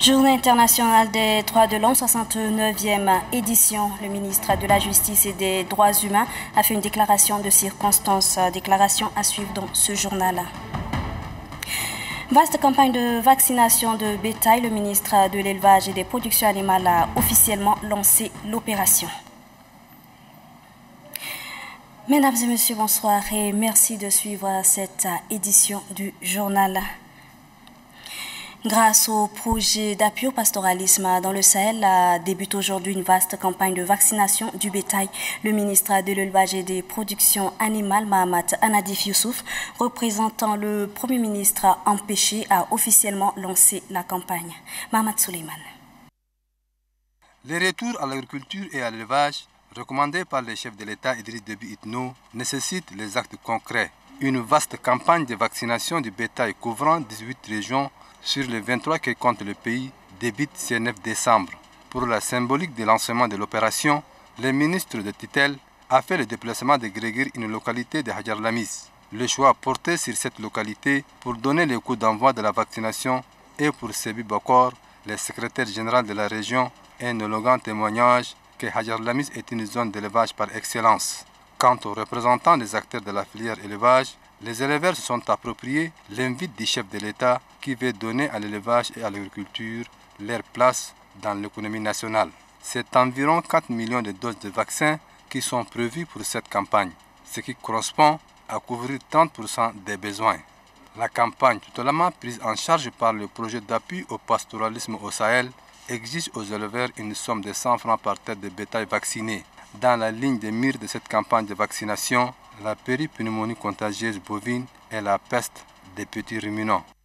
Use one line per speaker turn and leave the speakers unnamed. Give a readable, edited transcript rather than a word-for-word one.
Journée internationale des droits de l'homme, 69e édition. Le ministre de la Justice et des Droits humains a fait une déclaration de circonstance, déclaration à suivre dans ce journal. Vaste campagne de vaccination de bétail. Le ministre de l'Élevage et des Productions animales a officiellement lancé l'opération. Mesdames et messieurs, bonsoir et merci de suivre cette édition du journal. Grâce au projet d'appui au pastoralisme dans le Sahel, débute aujourd'hui une vaste campagne de vaccination du bétail. Le ministre de l'Élevage et des Productions animales, Mahamat Anadif Youssouf, représentant le Premier ministre empêché, a officiellement lancé la campagne. Mahamat Suleiman.
Les retours à l'agriculture et à l'élevage, recommandés par le chef de l'État Idriss Déby Itno, nécessitent les actes concrets. Une vaste campagne de vaccination du bétail couvrant 18 régions sur les 23 que compte le pays débute ce 9 décembre. Pour la symbolique de lancement de l'opération, le ministre de tutelle a fait le déplacement de Gréguir, une localité de Hadjar Lamis. Le choix porté sur cette localité pour donner le coup d'envoi de la vaccination et pour Sebi Bakor, le secrétaire général de la région, un éloquent témoignage que Hadjar Lamis est une zone d'élevage par excellence. Quant aux représentants des acteurs de la filière élevage, les éleveurs se sont appropriés l'invite du chef de l'État qui veut donner à l'élevage et à l'agriculture leur place dans l'économie nationale. C'est environ 4 millions de doses de vaccins qui sont prévues pour cette campagne, ce qui correspond à couvrir 30% des besoins. La campagne, totalement prise en charge par le projet d'appui au pastoralisme au Sahel, exige aux éleveurs une somme de 100 francs par tête de bétail vacciné. Dans la ligne de mire de cette campagne de vaccination, la péripneumonie contagieuse bovine et la peste des petits ruminants.